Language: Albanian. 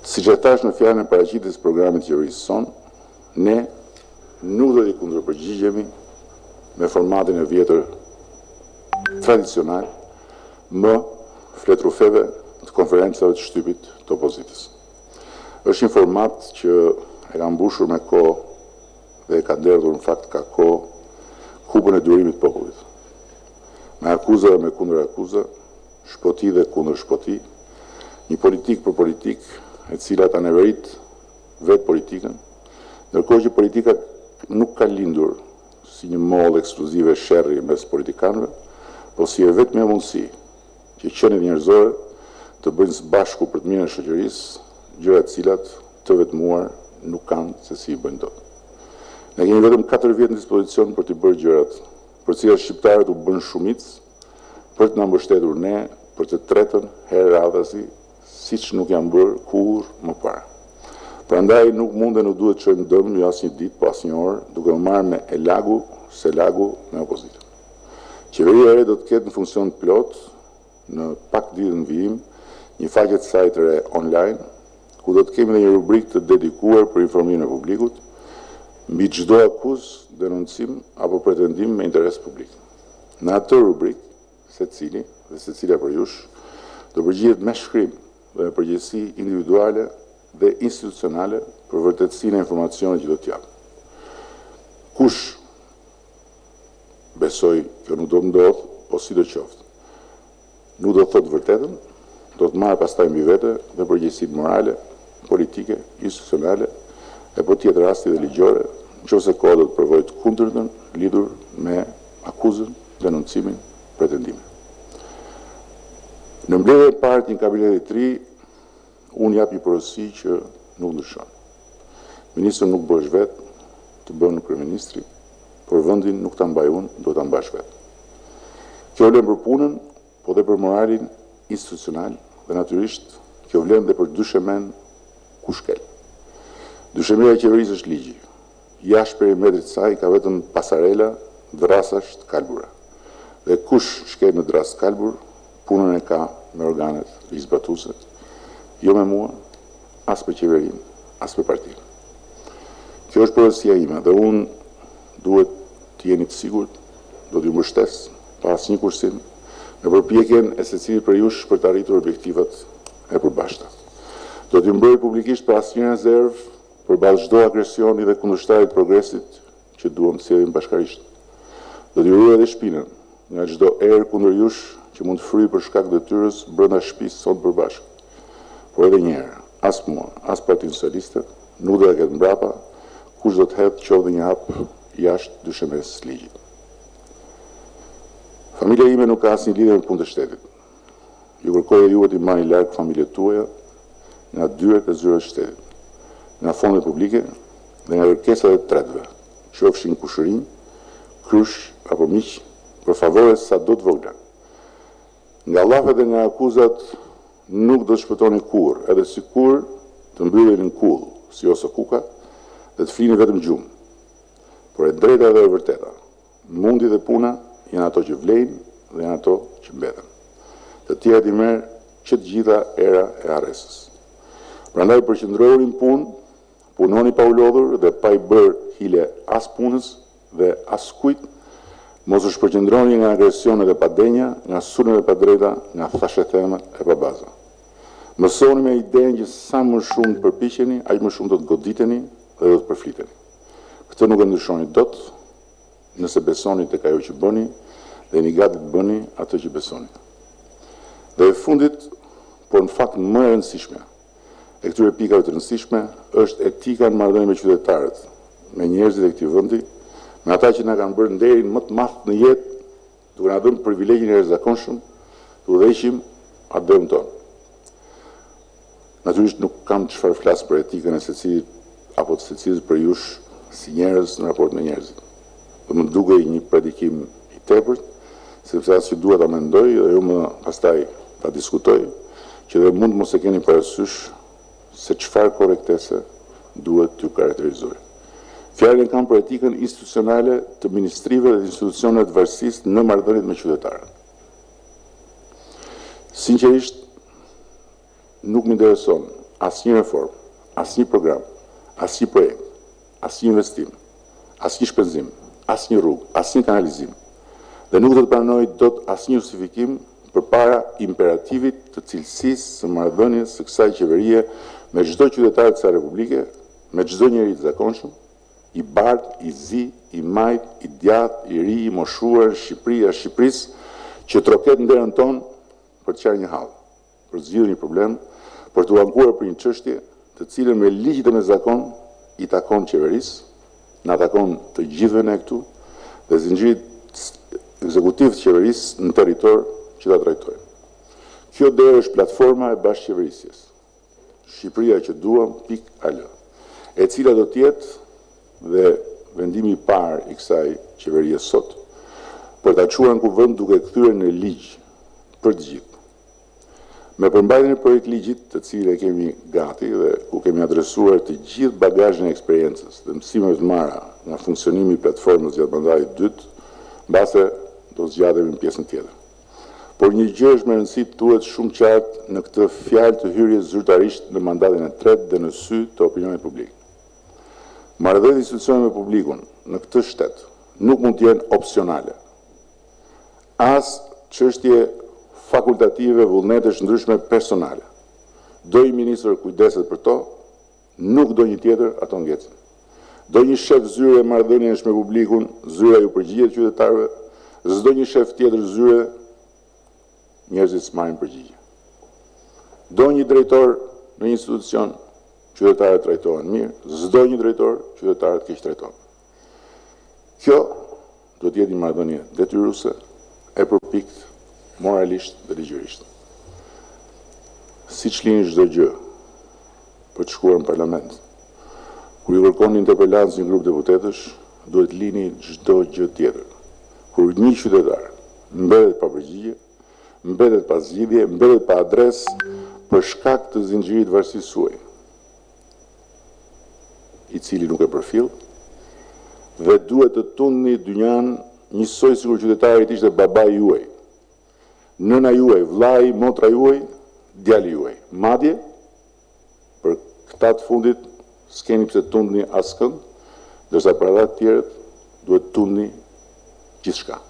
Siç e thash në fjalën e paraqitjes programit të qeverisë son, ne nuk do t'i kundërpërgjigjemi me formatin e vjetër tradicional më fletrufeve të konferencave të shtypit të opozitës. Është një format që e ka mbushur me kohë dhe e ka derdhur në fakt ka kohë kupën e durimit popullit. Me akuza dhe me kundër akuza, shpoti dhe kundër shpoti, një politik për politik, e cila ta neverit vetë politikën, ndërkohë që politika nuk ka lindur si një mollë ekskluzive sherrri mes politikanëve, po si e vetmja mundësi që qenit njerëzore të bëjnë së bashku për të mirën e shoqërisë, gjëra të cilat të vetmuar nuk kanë se si i bëjnë dot. Ne kemi vetëm 4 vjet në dispozicion për të bërë gjërat, për cilat shqiptarët u bën shumicë, për të na mbështetur ne për të tretën herë radhasi, siç nuk janë bërë kurrë më parë. Prandaj nuk mund dhe nuk duhet të çojmë dëm jo asnjë ditë, po asnjë orë, duke u marrë me se lagu me opozitën. Qeveria e re do të ketë në funksion plot në pak ditë në vijim një faqe të saj të re online, ku do të kemi dhe një rubrikë të dedikuar për informimin e publikut mbi çdo akuzë, denoncim apo pretendim me interes publik. Në atë rubrikë, secili dhe secila për jush do përgjigjet me shkrim dhe me përgjegjësi individuale dhe institucionale për vërtetësinë e informacionit që do t'jap. Kush besoj kjo nuk do të ndodh, po sidoqoftë nuk do të thotë vërtetën, do të marrë pastaj mbi vete dhe përgjegjësitë morale, politike, institucionale e po tjetër rasti dhe ligjore, nëse koha do të provojë të kundërtën lidhur me akuzën, denoncimin, pretendimin. Në mbledhjen e parë të një kabineti të ri, unë jap një porosi që nuk ndryshon. Ministri nuk bësh vetë, të bën kryeministri, por vendin nuk ta mbaj unë, do ta mbash vetë. Kjo vlen për punën, po dhe për moralin institucional dhe natyrisht kjo vlen dhe për dyshemen ku shkel. Dyshemia e qeverisë është ligji. Jashtë perimetrit saj ka vetëm pasarela, drasash të kalbura. Dhe kush shkel në dras të kalbur, punën e ka me organet ligjzbatuese, jo me mua, as për qeverinë, as për partinë. Kjo është porosia ime dhe unë duhet të jeni të sigurt, do t'ju mbështes pa asnjë kursim në përpjekjen e secilit për jush për të arritur objektivat e përbashkëta. Do t'ju mbroj publikisht pa asnjë rezervë përballë çdo agresioni dhe kundërshtarit progresit që duam të sjellim bashkarisht. Do t'ju ruaj edhe shpinën nga çdo erë kundër jush që mund të fryjë për shkak të detyrës brenda shtëpisë sot përbashkët. Por edhe një herë, as mua, as Partinë Socialiste nuk do të ketë mbrapa kush do të hedhë qoftë një hap jashtë dyshemes së ligjit. Familja ime nuk ka asnjë lidhje me punë të shtetit. Ju kërkoj juve të marrni larg familjet tuaja nga dyert e zyrave të shtetit, nga fondet publike dhe nga kërkesat e tretëve, qofshin kushërinj, krysh apo miq, për favore sa do të vogla. Nga llafet dhe nga akuzat nuk do të shpëtoni kurrë, edhe sikur të mbyllin në kull, si ose kuka, dhe të flini vetëm gjumë. Por e drejta dhe e vërteta, mundi dhe puna janë ato që vlejnë dhe janë ato që mbeten. Të tjerat i merr që të gjitha era e arresës. Prandaj përqendrohuni në punë, punoni pa u lodhur dhe pa i bërë hile as punës dhe as kujt. Mos u shpërqendroni nga agresionet e padenja, nga sulmet e padrejta, nga thashethemet e pabaza. Mësoni me idenë që sa më shumë të përpiqeni, aq më shumë do të goditeni dhe do të përfliteni. Këtë nuk e ndryshoni dot, nëse besoni tek ajo që bëni dhe jeni gati të bëni atë që besoni. Dhe e fundit, por në fakt më e rëndësishme, e këtyre pikave të rëndësishme, është etika në marrëdhënie me qytetarët, me njerëzit e këtij vendi, me ata që na kanë bërë nderin më të madh në jetë, duke na dhënë privilegjin e jashtëzakonshëm të udhëheqim atë dëm tonë. Natyrisht nuk kam çfarë flas për etikën e secilit apo të secilit për jush si njerëz në raport me njerëzit. Do më dugej një predikim i tepërt, sepse as që dua ta mendoj dhe ju më pastaj ta diskutoj, që dhe mund mos e keni parasysh se çfarë korrektese duhet t'ju karakterizoj. Fjalën kam për etikën institucionale të ministrive dhe institucioneve të varësisë në marrëdhëniet me qytetarët. Sinqerisht, nuk më intereson asnjë reformë, asnjë program, asnjë projekt, asnjë investim, asnjë shpenzim, asnjë rrugë, asnjë kanalizim. Dhe nuk do të pranoj dot asnjë justifikim përpara imperativit të cilësisë së marrëdhënies së kësaj qeverie me çdo qytetar të kësaj Republike, me çdo njeri të zakonshëm, i bardh, i zi, i majt, i djathtë, i ri, i moshuar, Shqipëria, Shqipërisë, që troket në derën tonë për të qarë një hall, për të zgjidhur një problem, për të ankuar për një çështje të cilën me ligj dhe me zakon i takon qeverisë, na takon të gjithëve ne këtu, dhe zinxhirit ekzekutiv të qeverisë në territor që ta trajtojnë. Kjo derë është platforma e bashkëqeverisjes. Shqipëria që duam, .al, e cila do të jetë dhe vendimi i parë i kësaj qeverie sot për ta çuar në kuvend duke kthyer në ligj për të gjithë. Me përmbajtjen e projekt ligjit, të cilin e kemi gati dhe ku kemi adresuar të gjithë bagazhin e eksperiencës dhe mësimeve të marra nga funksionimi i platformës gjatë mandatit të dytë, mbase do zgjatemi në pjesën tjetër. Por një gjë është me rëndësi tuhet shumë qartë në këtë fjalë të hyrjes zyrtarisht në mandatin e tretë dhe në sy të opinionit publik. Marrëdhëniet e institucioneve me publikun në këtë shtet nuk mund të jenë opsionale. As çështje fakultative, vullnetesh ndryshme personale. Do një ministër kujdeset për to, nuk do një tjetër ato ngjecin. Do një shef zyre marrëdhëniesh me publikun, zyra ju përgjigjet qytetarëve, s'do një shef tjetër zyre, njerëzit s'marrin përgjigje. Do një drejtor në një institucion, qytetarët trajtohen mirë, s'do një drejtor, qytetarët keq trajtohen. Kjo do të jetë një marrëdhënie detyruese e përpikt moralisht dhe ligjërisht. Siç lini çdo gjë për të shkuar në parlament, kur ju kërkon interpelancë një grup deputetësh, duhet lini çdo gjë tjetër. Kur një qytetar mbetet pa përgjigje, mbetet pa zgjidhje, mbetet pa adresë për shkak të zinxhirit varësisë suaj, i cili nuk e përfill, dhe duhet të tundni dynjan njësoj sikur qytetarit ishte babai juaj, nëna juaj, vllai, motra juaj, djali juaj. Madje, për këta të fundit, s'keni pse tundni askënd, ndërsa për ata të tjerët duhet tundni gjithçka.